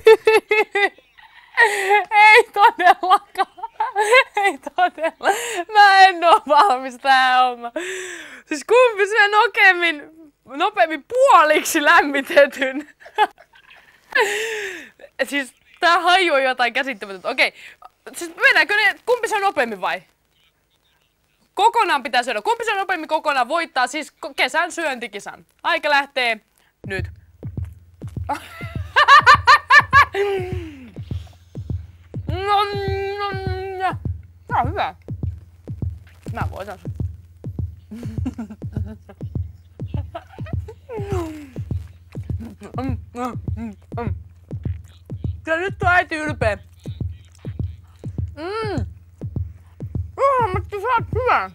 Ei todellakaan. Ei todella. Mä en oo valmis tähän hommaan. Siis kumpi syö nopeammin puoliksi lämmitetyn? Siis tää haju on jotain käsittämätöntä. Okei. Siis mennäänkö ne, kumpi se on nopeammin vai? Kokonaan pitää syödä. Kumpi se on nopeammin kokonaan voittaa siis kesän syöntikisan. Aika lähtee nyt. Tää on hyvä. Mä voitan sen. Kyllä nyt on äiti ylpeä. Mutta sä oot hyvä.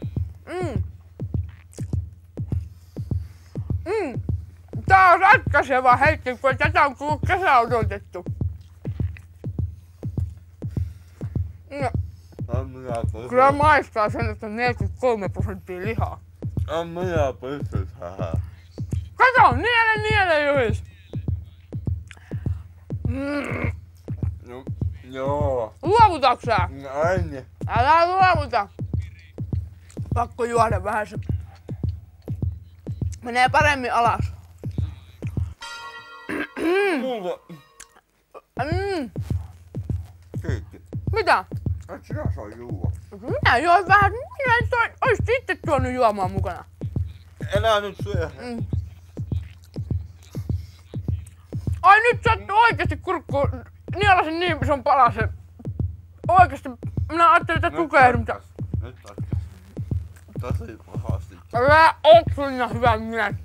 Tää on ratkaiseva hetki, kun tätä on koko kesä odotettu. Kyllä maistaa sen, että on 43% lihaa. En minä pysty tähän. Kato, niele Juhis. No, joo. Luovutaks sä? Aine. Älä luovuta. Pakko juoda vähän se. Menee paremmin alas. Mulla. Keikki. Mitä? Et sinä saa juua. Minä join vähän. Minä oisit itse tuonut juomaan mukana. Enää nyt syö. Ai nyt sattuu oikeesti kurkkuun. Nielasin niin ison palasen. Oikeesti. Minä ajattelin, että tukehdu. Nyt tosi pahasti. Älä oksunna hyvä mies.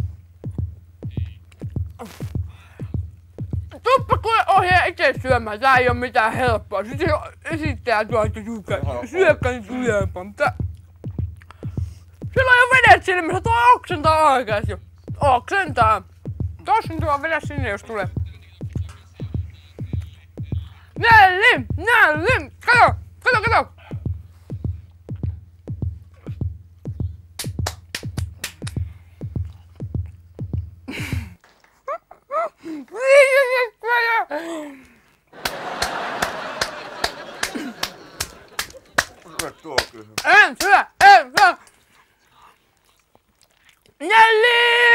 Tuppa kuule ohjaa itse syömään. Tää ei oo mitään helppoa. Sitten esittää tuo, että syökää nyt ylempään. Sillä on jo vedet silmissä. Tuo oksentaa oikeesti. Oksentaa. Tossin tuo vedä sinne, jos tulee. Nelli! Kato! En syö! Nelli!